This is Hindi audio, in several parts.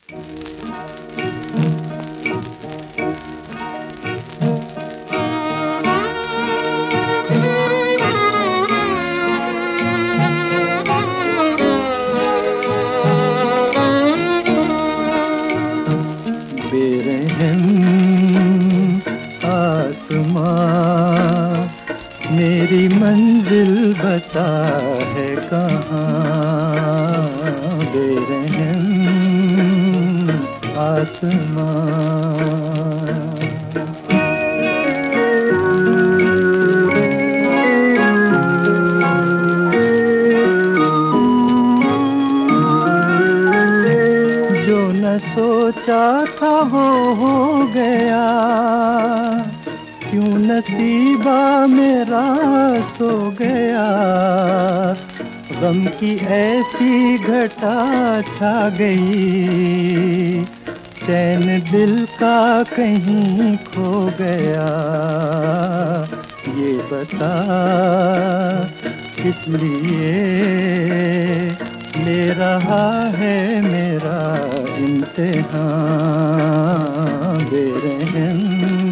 बेरहम आसमां मेरी मंजिल बता है कहाँ। बेरहम आसमां जो न सोचा था वो हो गया, क्यों नसीबा मेरा सो गया। गम की ऐसी घटा छा गई, चैन दिल का कहीं खो गया। ये बता किस लिए ले रहा है मेरा इम्तिहान। बेरहम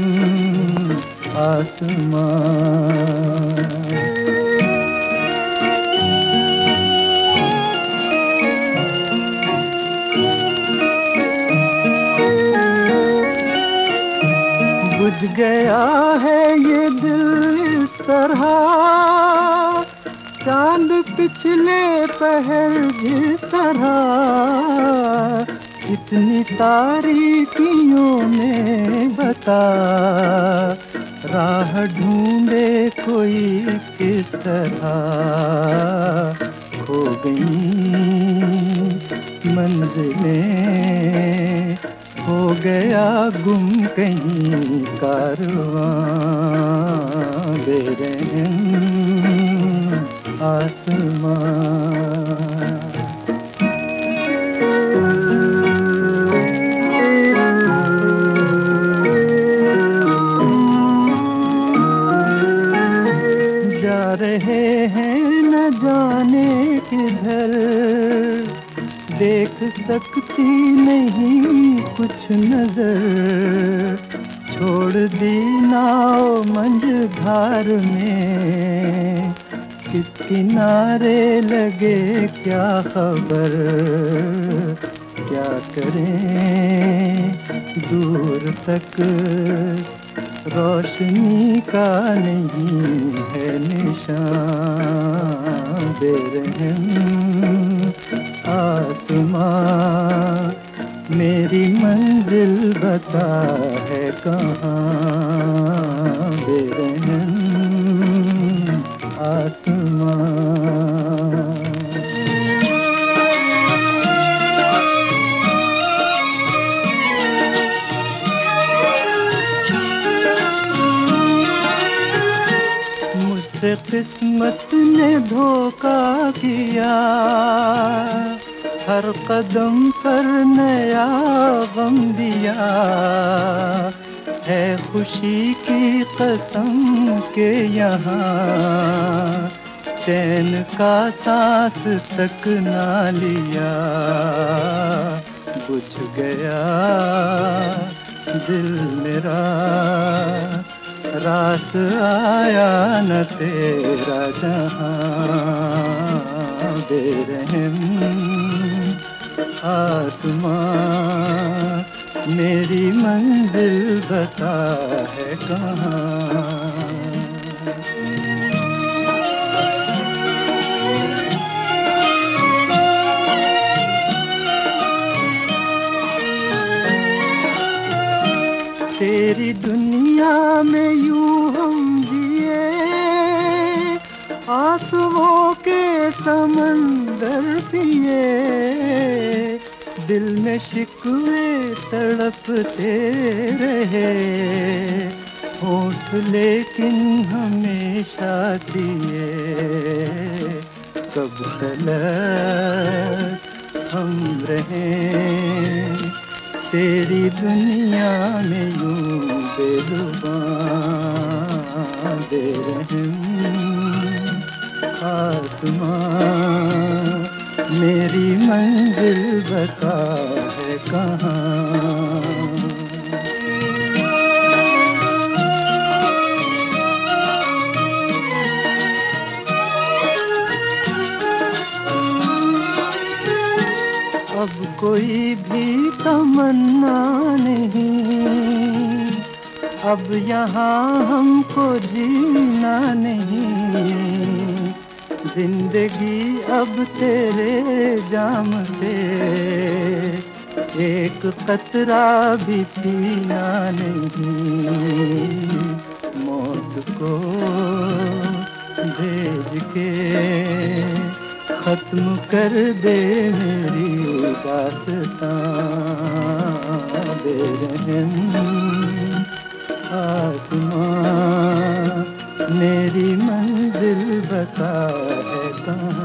आसमां बुझ गया है ये दिल इस तरह, चांद पिछले पहर जिस तरह। इतनी तारीकियों में बता, राह ढूंढे कोई किस तरह। खो गई मंजिलें, हो गया गुम कहीं कारवां। बेरहम आसमां जा रहे हैं न जाने किधर, देख सकती नहीं कुछ नजर। छोड़ दी नाव मंझधार में, किस किनारे लगे क्या खबर। क्या करें दूर तक रोशनी का नहीं है निशान। बेरहम आसमां मेरी मंजिल बता है कहाँ। बेरहम आसमां मुझसे किस्मत ने धोखा किया, हर कदम पर नया गम दिया। है खुशी की कसम के यहाँ, चैन का सांस तक ना लिया। बुझ गया दिल मेरा, रास आया न तेरा जहां। बेरहम आसमां मेरी मंजिल बता है कहाँ। तेरी दुनिया में यूं हम जिए, आंसुओं के समंदर पिए। दिल में शिकवे तड़पते रहे, होठ लेकिन हमेशा दिए। कब तलक हम रहें तेरी दुनिया में यूं बेजुबान। बेरहम आसमां मेरी मंजिल बता है कहाँ। अब कोई भी तमन्ना नहीं, अब यहाँ हमको जीना नहीं। जिंदगी अब तेरे जाम से एक कतरा भी पीना नहीं। मौत को भेज के खत्म कर दे मेरी दास्तां। बेरहम आसमां मेरी मंजिल बता है कहाँ।